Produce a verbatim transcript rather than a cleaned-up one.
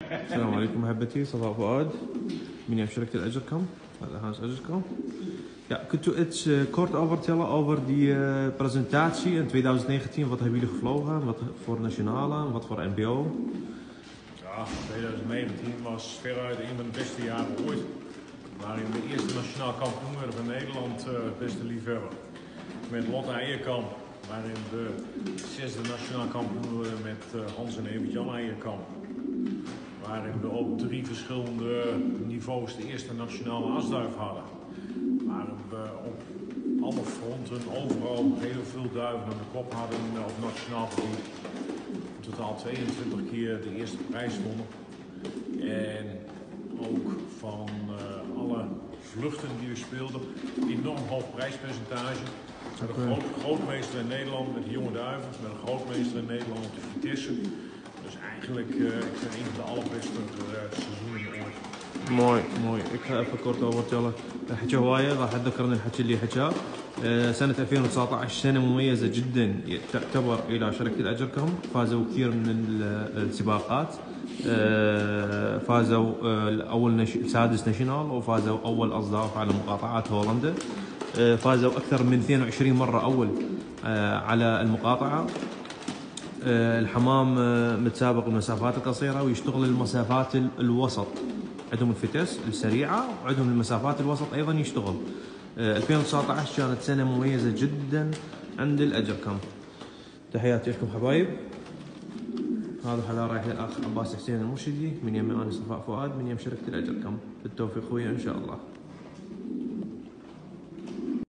السلام عليكم محبتي، صفاء فؤاد من يم شركة Agercom. Hade Hans Agercom. Ja, kunt u iets uh, kort over vertellen over die uh, presentatie in twintig negentien? Wat hebben jullie gevlogen? Wat voor nationale, wat voor N B O? Ja, twintig negentien was veruit een van de beste jaren ooit. Waarin we de eerste nationaal kampioen werden van Nederland, uh, beste liefhebber. Met Lotte Eierkamp, waarin we zesde nationaal kampioen werden met uh, Hans en Evert-Jan Eierkamp. Waarin we op drie verschillende niveaus de eerste nationale asduif hadden. Waarin we op alle fronten overal heel veel duiven aan de kop hadden op nationaal gebied. In totaal tweeëntwintig keer de eerste prijs wonnen. En ook van uh, alle vluchten die we speelden, enorm hoog prijspercentage. Met een groot, grootmeester in Nederland met de jonge duiven, met een grootmeester in Nederland op de Vitesse. Dus eigenlijk uh, ik vind een van de allerbeste uh, seizoenen ooit. موي موي اكثر كورت اوفر تيلا حكى هوايه راح اتذكر الحكي اللي حكاه. سنه ألفين وتسعة عشر سنه مميزه جدا تعتبر الى شركه Agercom. فازوا كثير من السباقات، فازوا اول نش... سادس ناشونال، وفازوا اول اصداف على مقاطعات هولندا. فازوا اكثر من اثنين وعشرين مره اول على المقاطعه. الحمام متسابق المسافات القصيره ويشتغل المسافات الوسط، عندهم الفتس السريعه وعندهم المسافات الوسط ايضا يشتغل. ألفين وتسعة عشر كانت سنه مميزه جدا عند الأجركم. تحياتي لكم حبايب. هذا حلا رايح للاخ عباس حسين المرشدي من يم انا صفاء فؤاد من يم شركه الأجركم. بالتوفيق خويا ان شاء الله.